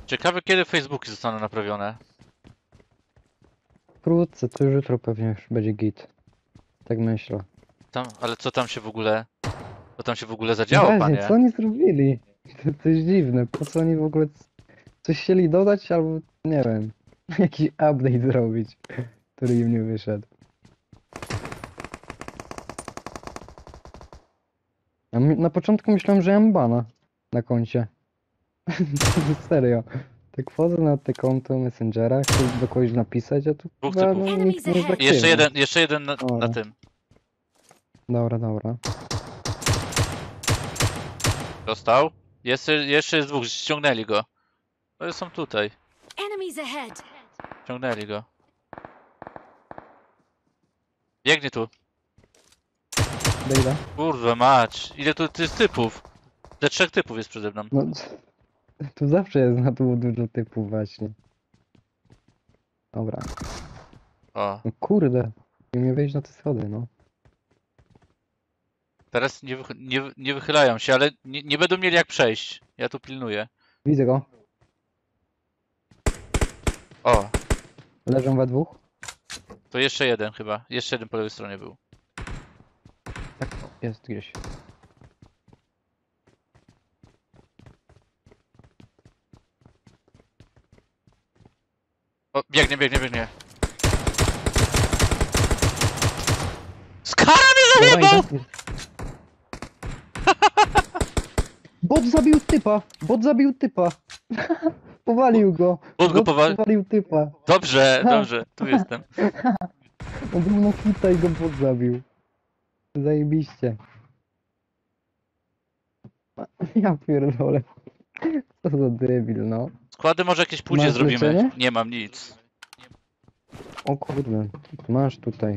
Ciekawe kiedy Facebooki zostaną naprawione. Wkrótce, to już jutro pewnie już będzie git. Tak myślę. Ale co tam się w ogóle... Co tam się w ogóle No zadziało, właśnie, panie? co oni zrobili? To jest dziwne. Po co oni w ogóle coś chcieli dodać albo nie wiem. Jakiś update zrobić, który im nie wyszedł. Na początku myślałem, że mam bana na koncie. Serio. Tak wchodzę na te konto Messengera, chcę do kogoś napisać, a tu Dwóch chyba typów. no, Enemies nikt nie jest ahead. aktywny. Jeszcze jeden na Dobra. tym. Dobra. Dostał. Jeszcze jest dwóch, ściągnęli go. Oni są tutaj. Enemies ahead. Ściągnęli go. Biegnie tu. Dejda. Kurwa mać. Ile tu jest typów? Te 3 typów jest przede mną. No, tu zawsze jest na tu dużo typów właśnie. Dobra. O. No kurde. Nie umiem wejść na te schody, no. Teraz nie wychylają się, ale nie będą mieli jak przejść. Ja tu pilnuję. Widzę go. O. Leżą we dwóch. To jeszcze jeden chyba. Jeszcze jeden po lewej stronie był. Tak, jest gdzieś. O, biegnie. Skara mnie Dobra, zajebał! idę. Bot zabił typa! Powalił go! Bot go powalił typa! Dobrze, tu jestem. On był na hita i go bot zabił. Zajebiście. Ja pierdolę. Co za debil, no. Składy może jakieś później Masz zrobimy. leczenie? Nie mam nic. O kurde. Masz tutaj.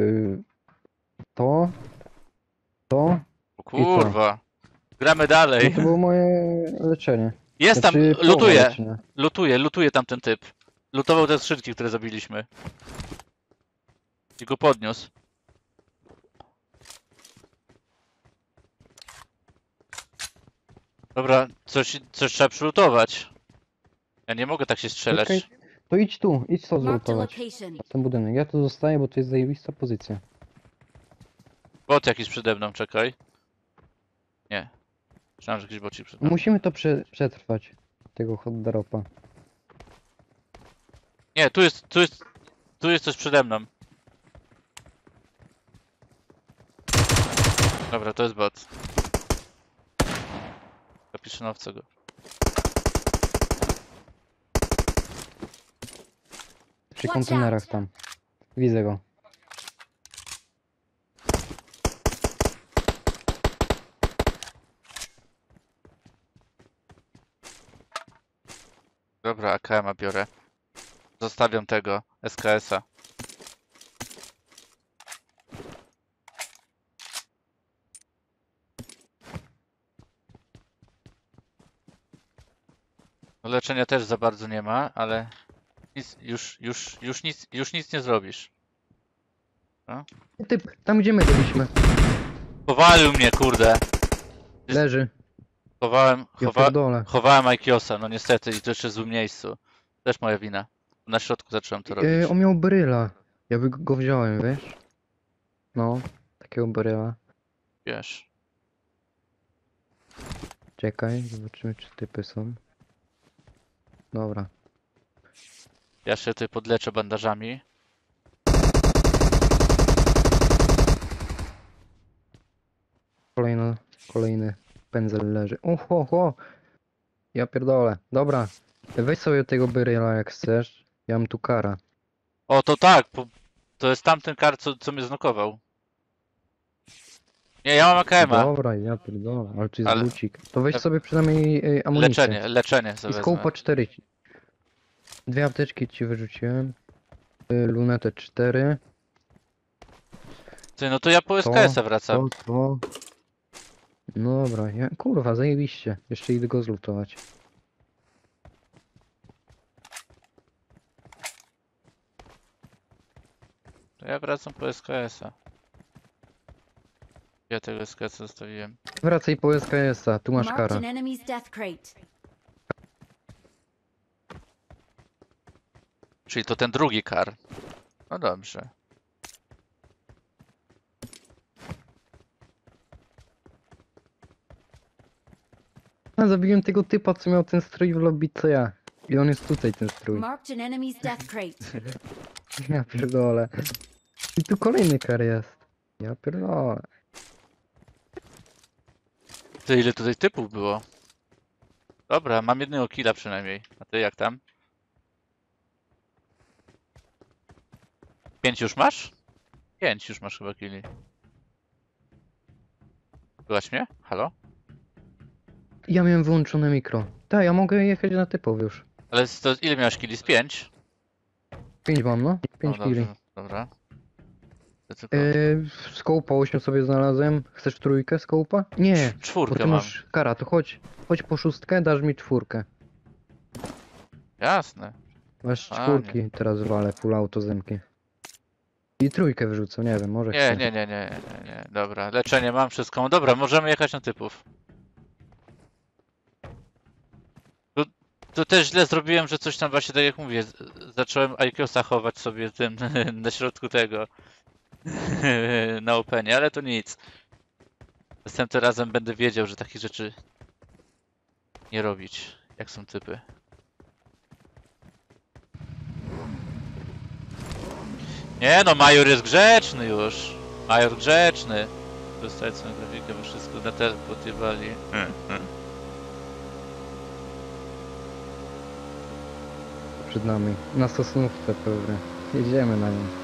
To. To. O kurwa. Gramy No dalej. to było moje leczenie. Jest tam, Znaczy, połowa lutuje. leczenia. Lutuje tam ten typ. Lutował te skrzynki, które zabiliśmy. I go podniósł. Dobra, coś trzeba przylutować. Ja nie mogę tak się strzelać. Czekaj, to idź to Marked a zlutować. location. Ten budynek. Ja tu zostaję, bo to jest zajebista pozycja. Bot jakiś przede mną, czekaj. Nie. Myślałem, że jakiś bocik przede mną. Musimy to przetrwać. Tego hot dropa. Nie, tu jest coś przede mną. Dobra, to jest bot. Zapiszę na owce go. Przy Watch kontenerach out. tam. Widzę go. Dobra, AKM-a biorę. Zostawiam tego SKS-a. No, leczenia też za bardzo nie ma, ale nic, już nic nie zrobisz. Typ, tam gdzie my byliśmy. Powalił mnie, kurde. Leży. Ja Chowałem pierdolę. Aikiosa, no niestety, i to jeszcze w złym miejscu. Też moja wina. Na środku zacząłem to robić. On miał bryla. Ja by go wziąłem, wiesz? No, takiego bryla. Wiesz. Czekaj, zobaczymy czy typy są. Dobra. Ja się tutaj podleczę bandażami. Kolejny pędzel leży. Oho. Ja pierdolę. Dobra. Weź sobie tego bryla jak chcesz. Ja mam tu kara. O, to tak, to jest tamten kar, co mnie znokował. Nie, ja mam AKM-a. Dobra, ja pierdolę. Ale tu jest Ale- lucik. To weź sobie przynajmniej amunicję. Leczenie sobie I wezmę. skołpa 4. 2 apteczki ci wyrzuciłem. Lunetę 4. Ty, no to ja po SKS-a wracam. To. Dobra, kurwa, zajebiście. Jeszcze idę go zlutować. To ja wracam po SKS-a. Ja tego SKS-a zostawiłem. Wracaj po SKS-a, tu masz Marked kara. an enemy's death crate. Czyli to ten drugi kar. No dobrze. A zabiłem tego typa, co miał ten strój w lobby, co ja. I on jest tutaj, ten strój. Marked an enemy's death crate. Ja pierdolę. I tu kolejny kar jest. Ja pierdolę. To ile tutaj typów było? Dobra, mam jednego killa przynajmniej. A ty jak tam? 5 już masz? 5 już masz chyba killi. Byłaś mnie? Halo? Ja miałem wyłączone mikro. Tak, ja mogę jechać na typów już. Ale to ile miałeś killi? Z 5? 5 mam, no. 5 kili. dobrze, dobra. To tylko Skołpa 8 sobie znalazłem. Chcesz trójkę skołpa? Nie, bo czwórkę ty mam. masz kara, to chodź. Chodź po szóstkę, dasz mi czwórkę. Jasne. Masz A, czwórki, teraz walę full auto zemki. I trójkę wyrzucę, nie wiem, może Nie, chcę. nie. Dobra, leczenie mam, wszystko mam. Dobra, możemy jechać na typów. To też źle zrobiłem, że coś tam właśnie, tak jak mówię, zacząłem IQOSa chować sobie tym na środku tego na openie, ale to nic. Następnym razem będę wiedział, że takich rzeczy nie robić, jak są typy. Nie no, Major jest grzeczny już. Major grzeczny. Dostać swoją grafikę, bo wszystko na ten podjebali. Przed nami. Na stosnówce pewnie. Jedziemy na nim.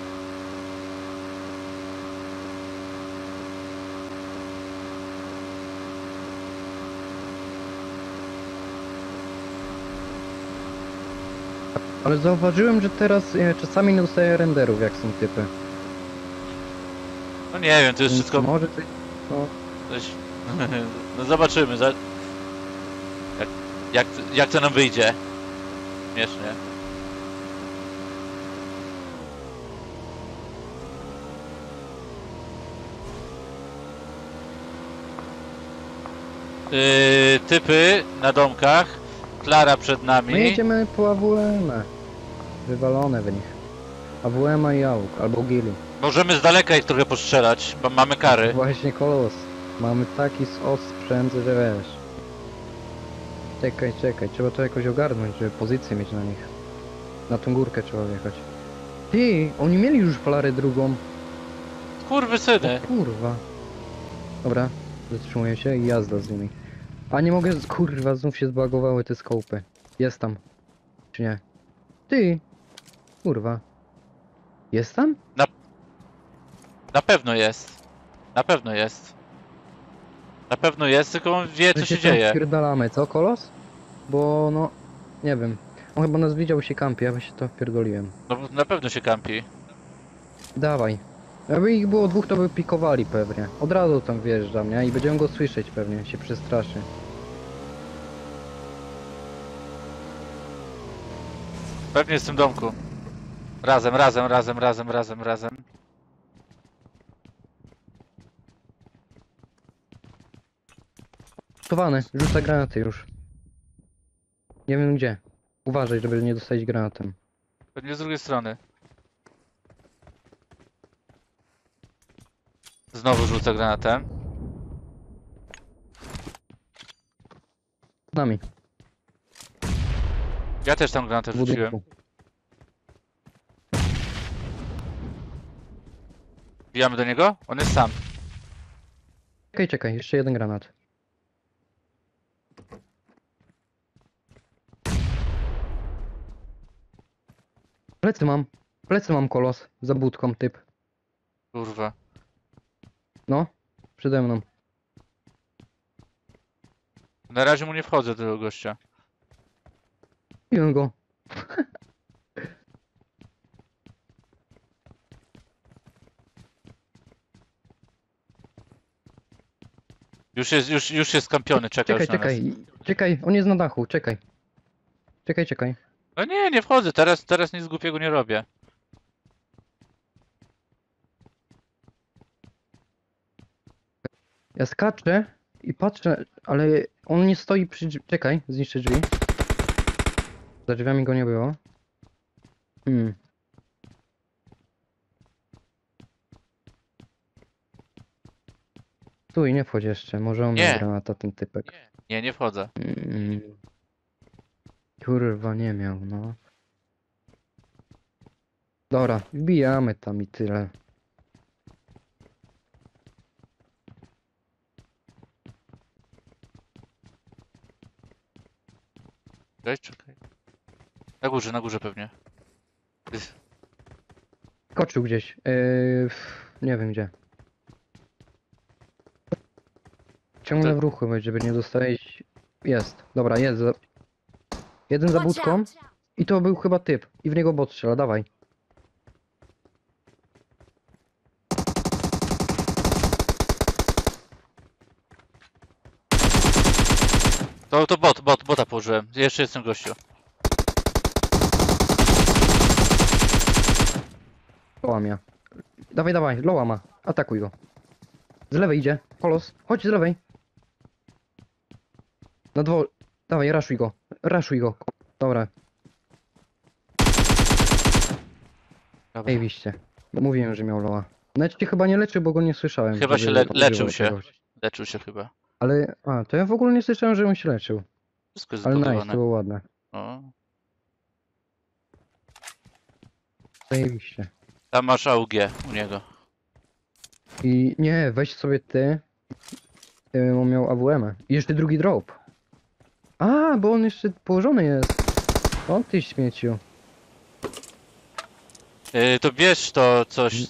Ale zauważyłem, że teraz czasami nie dostaję renderów, jak są typy. No nie wiem, to jest Więc wszystko... Może coś... No, Coś... No zobaczymy, jak to nam wyjdzie. Śmiesznie. Typy na domkach. Klara przed my nami. jedziemy po AWM. Wywalone w nich. AWM i AUK, albo Gili. Możemy z daleka ich trochę postrzelać, bo mamy kary. Właśnie kolos. Mamy taki osprzęt, że wiesz. Czekaj, trzeba to jakoś ogarnąć, żeby pozycję mieć na nich. Na tą górkę trzeba wjechać. Ty, oni mieli już flarę drugą. Skurwysyny. Kurwa. Dobra, zatrzymuję się i jazda z nimi. A nie mogę, kurwa, znów się zbagowały te skopy. Jest tam. Czy nie? Ty. Kurwa. Jest tam? Na pewno jest. Na pewno jest. Na pewno jest, tylko on wie co My się tam dzieje. wpierdalamy, co kolos? Bo no, nie wiem. On chyba nas widział, się kampi, ja by się to wpierdoliłem. No bo na pewno się kampi. Dawaj. Jakby ich było dwóch, to by pikowali pewnie. Od razu tam wjeżdżam, nie? I będziemy go słyszeć pewnie, się przestraszy. Pewnie jest w tym domku. Razem. Gotowany, rzuca granaty już. Nie wiem gdzie. Uważaj, żeby nie dostać granatem. Pewnie z drugiej strony. Znowu rzucę granatem. Z nami, Ja też tam granatę w rzuciłem. budynku. Bijamy do niego? On jest sam. Czekaj, jeszcze jeden granat. Plecy mam kolos, za budką typ. Kurwa. No, przede mną. Na razie mu nie wchodzę do tego gościa. Biłem go. Już jest skampiony, czeka już na nas. Czekaj, on jest na dachu, czekaj. Czekaj. No nie wchodzę, teraz nic głupiego nie robię. Ja skaczę i patrzę, ale on nie stoi przy drzwi. Czekaj, zniszczę drzwi. Za drzwiami go nie było. Hmm. Stój, nie wchodź jeszcze. Może on miał Nie. granata, ten typek. Nie wchodzę. Mm. Kurwa, nie miał, no. Dobra, wbijamy tam i tyle. Czekaj. Na górze pewnie. Koczył gdzieś. Nie wiem gdzie. Ciągle w ruchu będzie, żeby nie dostać. Jest. Dobra, jest. Jeden za Watch budką. out! I to był chyba typ. I w niego bot strzela, dawaj. To bota położyłem. Jeszcze jestem gościu. Loła mnie. Dawaj, dawaj, loła ma. Atakuj go. Z lewej idzie. Kolos, chodź z lewej. Na dwór. Dawaj, raszuj go. Raszuj go. Dobra, Dobra. zajebiście. Mówiłem, że miał loła. Nawet cię chyba nie leczył, bo go nie słyszałem. Chyba żeby się używał leczył się. czegoś. Leczył się chyba. Ale, to ja w ogóle nie słyszałem, że on się leczył. Wszystko jest Ale nice, zbudowane. to było ładne. O. Zajebiście. Tam masz AUG u niego. I nie, weź sobie ty. On miał AWM. I jeszcze drugi drop. A, bo on jeszcze położony jest. O ty śmieciu. To bierz to coś.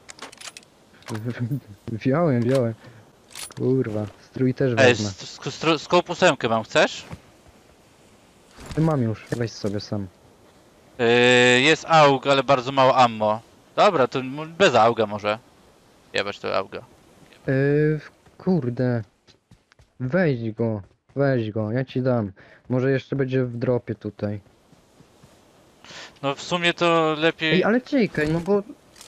Wziąłem. Kurwa, strój też Ej, wezmę. scope 8 mam, chcesz? Mam już, weź sobie sam. Jest AUG, ale bardzo mało ammo. Dobra, to bez AUGa może. Jebać to AUGa. Kurde. Weź go, ja ci dam. Może jeszcze będzie w dropie tutaj. No w sumie to lepiej... Ej, ale czekaj, no bo...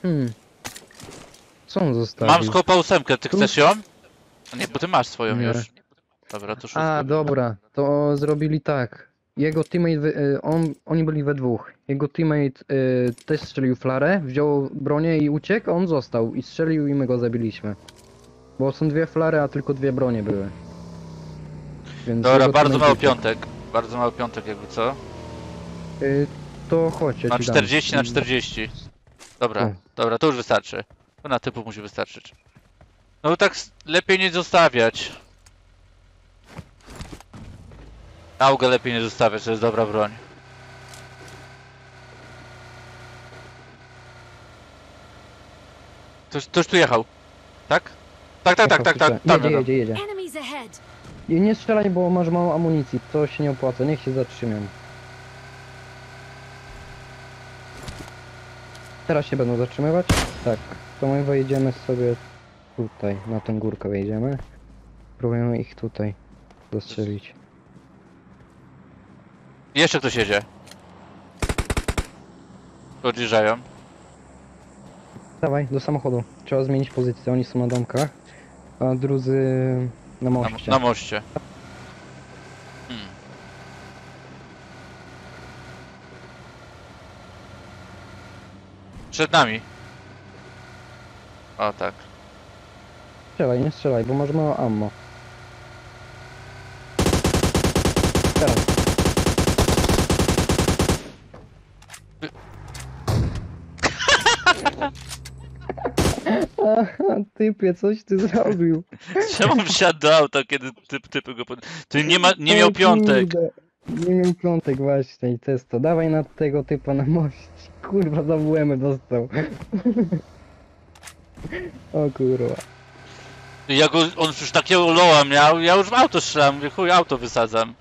Co on zostawił? Mam scope 8, ty Tu? chcesz ją? A nie, bo ty masz swoją Nie. już. Dobra, to szóstkę. A, dobra, to zrobili tak. Jego teammate, oni byli we dwóch. Jego teammate też strzelił flarę, wziął bronię i uciekł, a on został i strzelił i my go zabiliśmy. Bo są dwie flary, a tylko dwie bronie były. Więc Dobra, jego bardzo teammate mało uciekł. piątek. Bardzo mało piątek jakby co? To chodź, ja Na ci dam. 40 na 40. Dobra, O. dobra, to już wystarczy. To na typu musi wystarczyć. No tak lepiej nie zostawiać. AUGę lepiej nie zostawiać, to jest dobra broń. Ktoś tu jechał, tak? Tak, Jedzie. Enemies ahead! I nie strzelaj, bo masz mało amunicji, to się nie opłaca, niech się zatrzymią. Teraz się będą zatrzymywać? Tak. To my wejdziemy sobie tutaj, na tę górkę wejdziemy. Próbujemy ich tutaj zastrzelić. Jeszcze ktoś jedzie. Podjeżdżają. Dawaj, do samochodu. Trzeba zmienić pozycję, oni są na domkach, a drudzy na moście. Na moście. Hmm. Przed nami. O tak. Strzelaj, nie strzelaj, bo masz mało ammo. Teraz. Aha, typie, coś ty zrobił. Czemu wsiadł do auta, kiedy typy go Ty nie miał O piątek. kurde, nie miał piątek właśnie i to jest to. Dawaj na tego typa na moście. Kurwa, za WM dostał. O kurwa. On już takiego loa miał, ja już w auto strzelam, mówię chuj, auto wysadzam.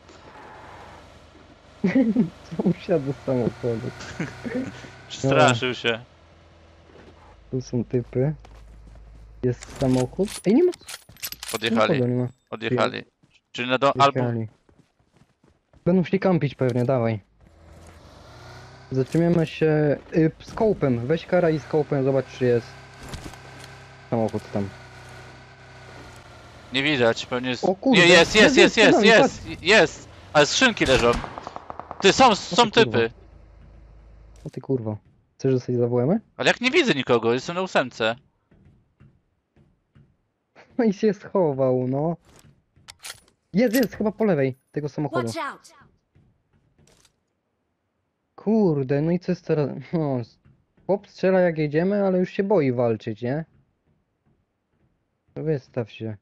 Usiadł do samochodu. Straszył się. Tu są typy. Jest samochód. Ej, nie ma Odjechali, samochodu, nie ma. odjechali. Czyli albo... Jechali. Będą szli kampić pewnie, dawaj. Zatrzymiemy się skopem. Weź kara i skopem, zobacz czy jest samochód tam. Nie widać, pewnie jest... O kurde, Nie, jest, przed nami, jest! Ale skrzynki leżą. Ty, są O kurwa. typy. O ty kurwo. Chcesz zostać zawołamy? Ale jak nie widzę nikogo, jestem na 8. No i się schował, no. Jest, chyba po lewej tego samochodu. Watch out! Kurde, no i co jest teraz? No, chłop strzela jak jedziemy, ale już się boi walczyć, nie? Wystaw się.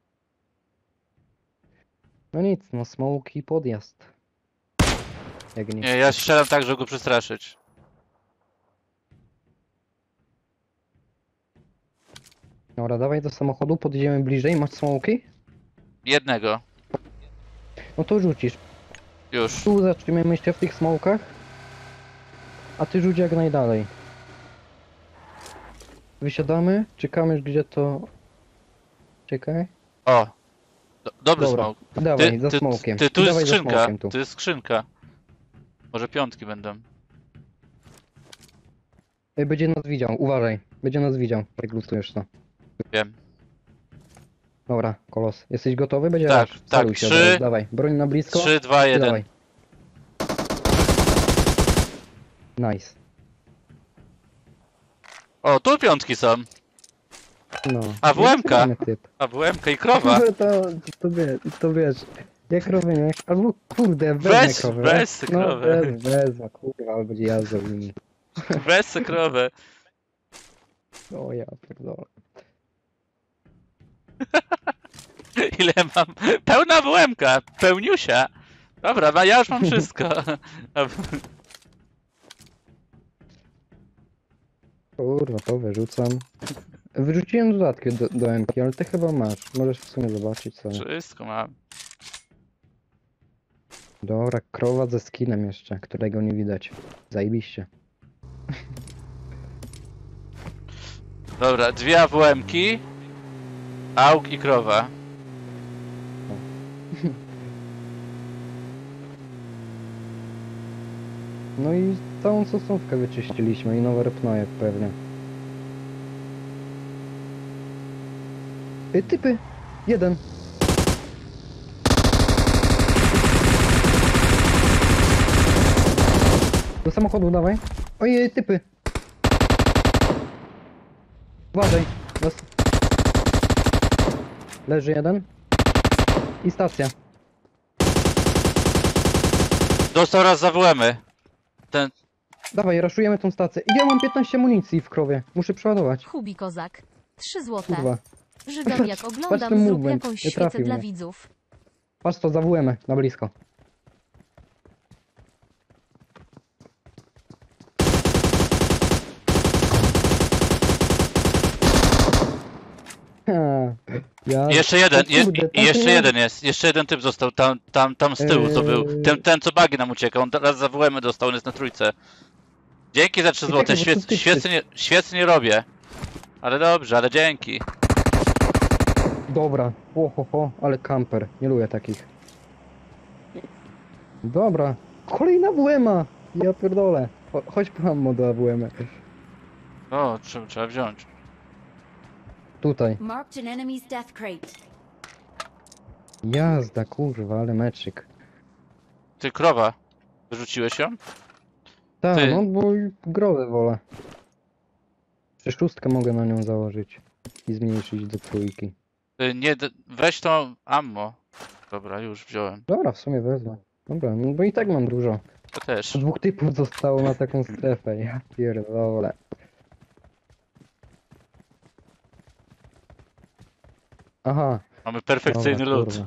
No nic, no smoke i podjazd. Jak nic. Nie, ja strzelam tak, żeby go przestraszyć. Dobra, dawaj do samochodu, podjedziemy bliżej. Masz smoki? Jednego. No to rzucisz. Już. Tu zatrzymiemy się w tych smokach. A ty rzuć jak najdalej. Wysiadamy, czekamy gdzie to... Czekaj. O! Dobry Dobra, smoke. dawaj, za smokiem. Ty, tu I jest dawaj za skrzynka. smokiem tu. Tu jest skrzynka. Może 5 będą. Będzie nas widział, uważaj. Będzie nas widział, jak lutujesz to. Wiem. Dobra, kolos. Jesteś gotowy? Będzie Tak, rush. tak. Celuj się, 3, dawaj. Broń na blisko. 3, 2, I 1. dawaj. Nice. O, tu 5 są. No. A WM-ka? Nieprzyjemny typ. A WM-ka i krowa. To wiesz, jak krowy, nie? Albo kurde, Weź, krowę. weź No, krowę. wezmę, kurwa, ale będzie jazdą nimi. Weź se krowę. O ja pierdolę. Ile mam? Pełna WM-ka. Pełniusia. Dobra, ja już mam wszystko. Kurwa, to wyrzucam. Wyrzuciłem dodatki do M-ki, ale ty chyba masz. Możesz w sumie zobaczyć sobie. Wszystko mam. Dobra, krowa ze skinem jeszcze, którego nie widać. Zajebiście. Dobra, 2 AWM-ki. AUG i krowa. No i całą sosnówkę wyczyściliśmy i nowe repnoje pewnie. Typy! Jeden! Do samochodu dawaj. Ojej, typy! Uważaj! Leży jeden. I stacja. Dostał raz za WM-y. Ten... Dawaj, raszujemy tą stację. I ja mam 15 amunicji w krowie. Muszę przeładować. Hubi Kozak. 3 złote. Kurwa. Żygam jak Patrz oglądam, ten zrób movement. jakąś Nie świecę trafił dla mnie. widzów. Patrz to, zawujemy na blisko. Ha, ja... Jeszcze jeden, O kurde, i jeszcze tamten jeden jest. Jeszcze jeden typ został tam z tyłu, co był. Ten co bagi nam uciekał. On teraz za WM-y dostał, on jest na 3. Dzięki za 3 I złote. czekaj, bo tu typ Świetnie robię. Ale dobrze, ale dzięki. Dobra, ho, ale kamper. Nie lubię takich. Dobra, kolejna WM-a! Ja pierdolę. Chodź po ammo do AWM. O, trzeba wziąć. Tutaj. Marked an enemy's death crate. Jazda, kurwa, ale meczyk. Ty, krowa. Wyrzuciłeś ją? Tak, Ty. no bo growę wolę. Przecież szóstkę mogę na nią założyć. I zmniejszyć do 3. Ty, nie, weź to ammo. Dobra, już wziąłem. Dobra, w sumie wezmę. Dobra, no bo i tak mam dużo. To też. 2 typów zostało na taką strefę, ja pierdolę. Aha. Mamy perfekcyjny dobra, lód. kurwa.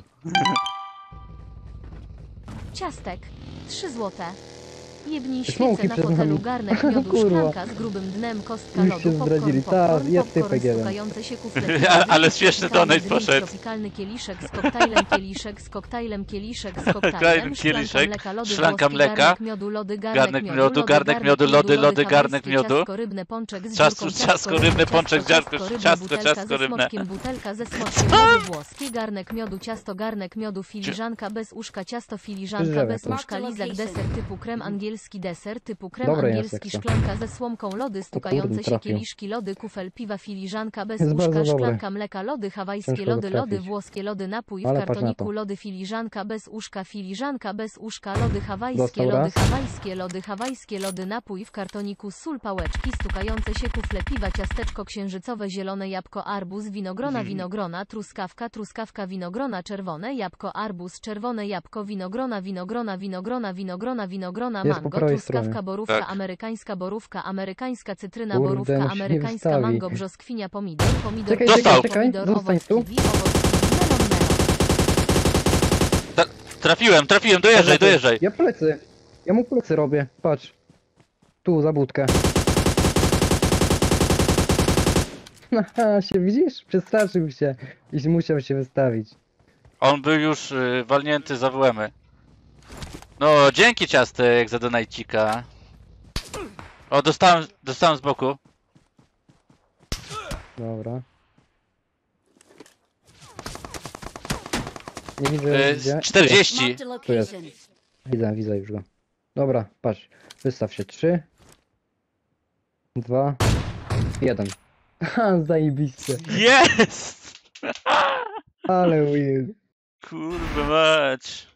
Ciastek. 3 złote. Jebnij Smoki świecę na przed fotelu, nami. garnek miodu, Kurwa. szklanka z grubym dnem, kostka Już lodu, się popcorn, zdradzili. popcorn, Jest popcorn, typek jeden. stukające się kufle Ale śmieszny Totalny donate drink, poszedł. tropikalny kieliszek z koktajlem, kieliszek z koktajlem, kieliszek z koktajlem, Koktajlem, szklanka kieliszek, mleka, lody szklanka włoskie, mleka, garnek miodu, lody, garnek miodu, garnek miodu, lody, garnek miodu. ciastko rybne, pączek z Ciastko, dziurką, ciastko rybne, pączek z dziurką, ciastko, butelka ciastko ze rybne. smoczkiem, butelka ze smoczkiem, lody włoskie, garnek miodu, ciasto, garnek miodu, filiżanka bez uszka, ciasto, filiżanka Drzewo. bez uszka, lizak, deser typu krem angielski. angielski deser typu krem Dobre jest, angielski, jak to. szklanka ze słomką, lody stukające się, trafił. kieliszki, lody, kufel piwa, filiżanka bez Jest bardzo łóżka, dobre. szklanka mleka, lody hawajskie, Ciężko go lody, lody trafić. włoskie, lody, napój w Ale patrz na kartoniku, to. lody, filiżanka bez łóżka, filiżanka bez łóżka, lody hawajskie, Dostał lody raz. hawajskie, lody hawajskie, lody, napój w kartoniku, sól, pałeczki, stukające się, kufle piwa, ciasteczko księżycowe, zielone jabłko, arbuz, winogrona, winogrona, truskawka, truskawka, winogrona, czerwone jabłko, arbuz, czerwone jabłko, winogrona, winogrona, winogrona, winogrona, winogrona, Jest po mango, prawej truskawka, stronie. borówka, Tak. borówka, amerykańska cytryna, Kurde, borówka, no się nie amerykańska wystawi. mango, brzoskwinia, pomidor, pomidor, Czekaj, pomidor, czekaj, czekaj, pomidor, zostań owoc tu. kiwi, owoc kiwi, melon, melon. Trafiłem, dojeżdżaj, dojeżdżaj. Ja plecy. Ja mu plecy robię. Patrz. Tu, za budkę. Haha, się widzisz? Przestraszył się. I musiał się wystawić. On był już walnięty za WM-y. No, dzięki ciastek za donajcika. O, dostałem z boku. Dobra. Nie widzę gdzie. 40. Marked a location. Widzę już go. Dobra, patrz. Wystaw się. 3, 2, 1. Ha, zajebiście. Jest! Ale weird. Kurwa mać.